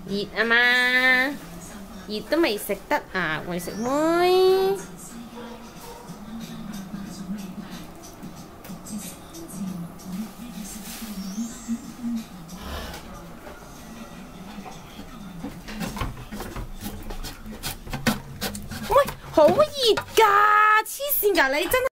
熱啊嘛，熱都未食得啊，喂食妹。喂，好熱㗎，黐線㗎你真